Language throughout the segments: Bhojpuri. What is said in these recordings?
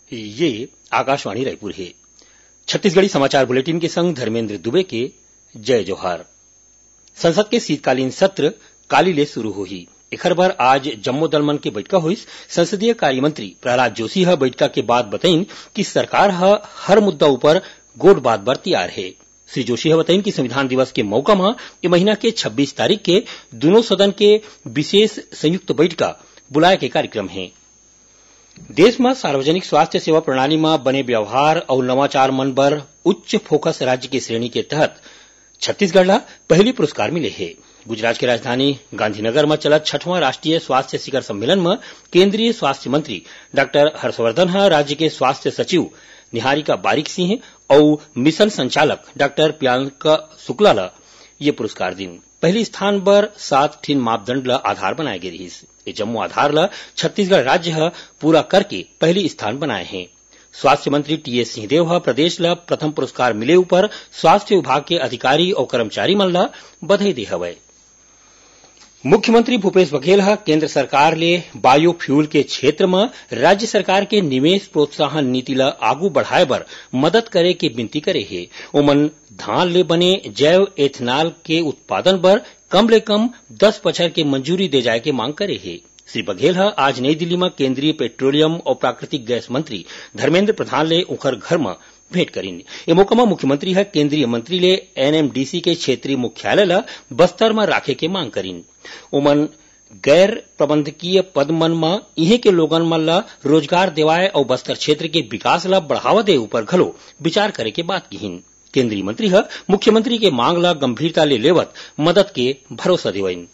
ये आकाशवाणी रायपुर है। छत्तीसगढ़ी समाचार बुलेटिन के संग धर्मेंद्र दुबे के जय जोहार। संसद के शीतकालीन सत्र काली ले शुरू होही। एखर बर आज जम्मो दल मन के बैठका होइस। संसदीय कार्य मंत्री प्रहलाद जोशी ह बैठका के बाद बताइन कि सरकार हर मुद्दा ऊपर गोठ बात बर तैयार है। श्री जोशी ह बताइन कि संविधान दिवस के मौका में ये महीना के 26 तारीख के दोनों सदन के विशेष संयुक्त बैठका बुलाए के कार्यक्रम है। देश में सार्वजनिक स्वास्थ्य सेवा प्रणाली में बने व्यवहार और नवाचार मन बर उच्च फोकस राज्य की श्रेणी के तहत छत्तीसगढ़ ला पहली पुरस्कार मिले है। गुजरात की राजधानी गांधीनगर में चलत 6वां राष्ट्रीय स्वास्थ्य शिखर सम्मेलन में केंद्रीय स्वास्थ्य मंत्री डॉक्टर हर्षवर्धन राज्य के स्वास्थ्य सचिव निहारिका बारिक सिंह और मिशन संचालक डॉक्टर प्रियंका शुक्ला ला ये पुरस्कार दिन। पहली स्थान पर 7 ठिन मापदंड ला आधार बनाए गए रहिस। ये जम्मो आधार ला छत्तीसगढ़ राज्य पूरा करके पहली स्थान बनाए हैं। स्वास्थ्य मंत्री टीएस सिंहदेव प्रदेश ला प्रथम पुरस्कार मिले ऊपर स्वास्थ्य विभाग के अधिकारी और कर्मचारी मन ला बधाई दे हवय। मुख्यमंत्री भूपेश बघेल केंद्र सरकार ले बायोफ्यूल के क्षेत्र में राज्य सरकार के निवेश प्रोत्साहन नीति ला आगू बढ़ाए बर मदद करे के विनती करे है। ओमन धान ले बने जैव एथेनॉल के उत्पादन बर कम ले कम 10 बछर के मंजूरी दे जाए के मांग करे है। श्री बघेल आज नई दिल्ली में केंद्रीय पेट्रोलियम और प्राकृतिक गैस मंत्री धर्मेंद्र प्रधान ले उखर घर में भेंट करीन। ये मौका में मुख्यमंत्री केंद्रीय मंत्री ले एनएमडीसी के क्षेत्रीय मुख्यालय ला बस्तर में राखे के मांग करीन। ओमन गैर प्रबंधकीय पद मन में इहे के लोगन मन ला रोजगार देवाए और बस्तर क्षेत्र के विकास ला बढ़ावा दे ऊपर घलो विचार करे के बात कहीन। केंद्रीय मंत्री मुख्यमंत्री के मांग ला गंभीरता ले लेवत मदद के भरोसा देवइन।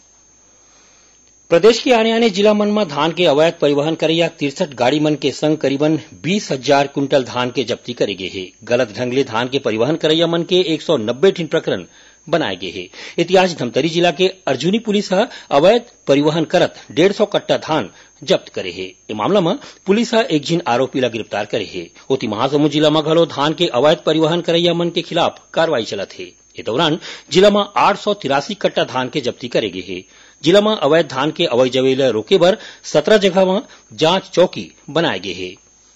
प्रदेश के आने जिला मन में धान के अवैध परिवहन करैया 63 गाड़ी मन के संग करीबन 20,000 क्विंटल धान के जब्ती करे गए है। गलत ढंग ले धान के परिवहन करैया मन के 190 ठिन प्रकरण बनाए गए है। इतिहास धमतरी जिला के अर्जुनी पुलिस अवैध परिवहन करत 150 कट्टा धान जब्त करे है। ये मामला में पुलिस एक जिन आरोपी ला गिरफ्तार करे है। ओती महासमुंद जिला में घलो धान के अवैध परिवहन करैया मन के खिलाफ कार्रवाई चलत है। इस दौरान जिला में 883 कट्टा धान के जब्ती करे गए है। जिला में अवैध धान के अवैध जवेला रोके बर 17 जगह में जांच चौकी बनाए गए है।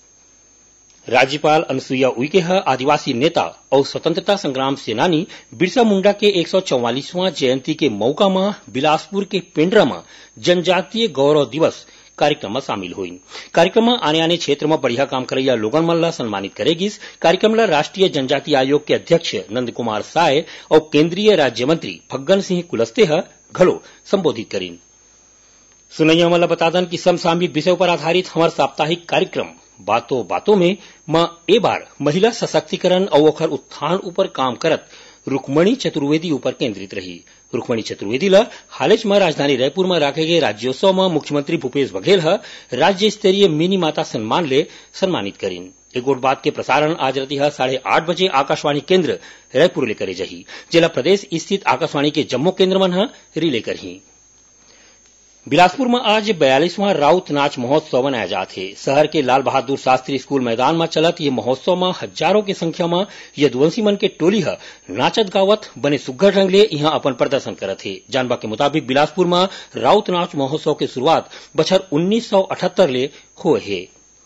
राज्यपाल अनुसुईया उइके आदिवासी नेता और स्वतंत्रता संग्राम सेनानी बिरसा मुंडा के 144वां जयंती के मौका में बिलासपुर के पेंड्रा में जनजातीय गौरव दिवस कार्यक्रम में शामिल हुई। कार्यक्रम में आने क्षेत्र में बढ़िया काम करैया लोगन मन ला सम्मानित करेगिस। कार्यक्रम ला राष्ट्रीय जनजाति आयोग के अध्यक्ष नंद कुमार साय और केंद्रीय राज्य मंत्री फग्गन सिंह कुलस्ते घलो संबोधित करीन। सुनैया मन ला बता दन कि समसामयिक विषय पर आधारित हमार साप्ताहिक कार्यक्रम बातों बातों में ए बार महिला सशक्तिकरण और ओखर उत्थान ऊपर काम करत रुक्मणी चतुर्वेदी ऊपर केंद्रित रही। रुक्मणी चतुर्वेदी ला हाल में राजधानी रायपुर में राखे गए राज्योत्सव में मुख्यमंत्री भूपेश बघेल राज्य स्तरीय मिनी माता सम्मान ले सम्मानित करीन। एक गोट बात के प्रसारण आज राति 8:30 बजे आकाशवाणी केंद्र रायपुर ले करे जही। जिला प्रदेश स्थित आकाशवाणी के जम्मो केंद्र मन रिले करही। बिलासपुर में आज 42वां राउत नाच महोत्सव मनाया जात है। शहर के लाल बहादुर शास्त्री स्कूल मैदान में चलत ये महोत्सव में हजारों के संख्या में यदुवंशी मन के टोली नाचत गावत बने सुघ्घर ढंग ले यहाँ अपन प्रदर्शन करत है। जानबा के मुताबिक बिलासपुर में राउत नाच महोत्सव के शुरुआत बछर 1978 ले हुए है।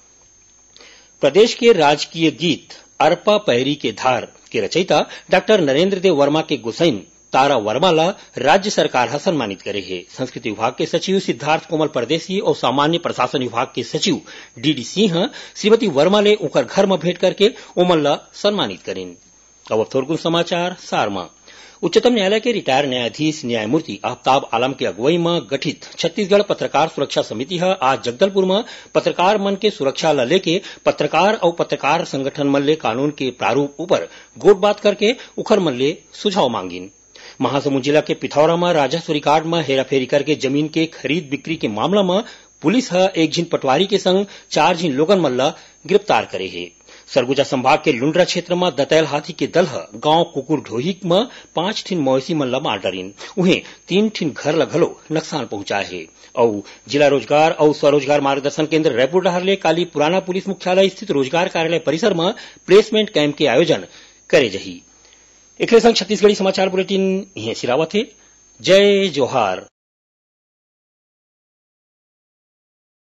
प्रदेश के राजकीय गीत अरपा पैरी के धार के रचयिता डॉक्टर नरेंद्र देव वर्मा के गोसाइन तारा वर्मा ला राज्य सरकार सम्मानित करे है। संस्कृति विभाग के सचिव सिद्धार्थ कोमल परदेसी और सामान्य प्रशासन विभाग के सचिव डीडी सिंह श्रीमती वर्मा ले उनकर घर में भेंट करके ओमन ला सम्मानित करीन। अब थोड़कुन समाचार सारमा। उच्चतम न्यायालय के रिटायर न्यायाधीश न्यायमूर्ति आफ्ताब आलम के अगुवाई में गठित छत्तीसगढ़ पत्रकार सुरक्षा समिति आज जगदलपुर में पत्रकार मन के सुरक्षा ला लेके पत्रकार और पत्रकार संगठन मन ले कानून के प्रारूप ऊपर गोट बात करके उखर मन ले सुझाव मांगिन। महासमुंद जिला के पिथौरा में राजस्व रिकॉर्ड में हेराफेरी करके जमीन के खरीद बिक्री के मामला में पुलिस एक झिन पटवारी के संग 4 झिन लोगन मन ला गिरफ्तार करे है। सरगुजा संभाग के लुंड्रा क्षेत्र में दतैल हाथी के दल गांव कुकुर ढोहिक में 5 ठिन मवेशी मन ला मार डरीन। उन्हें 3 ठिन घर ला घलो नुकसान पहुंचाए है। और जिला रोजगार और स्वरोजगार मार्गदर्शन केंद्र रायपुर डहर ले काली पुराना पुलिस मुख्यालय स्थित रोजगार कार्यालय परिसर में प्लेसमेंट कैंप के आयोजन करे जही। एक संग छत्तीसगढ़ी समाचार बुलेटिन यहीं सिरावत है। जय जोहार।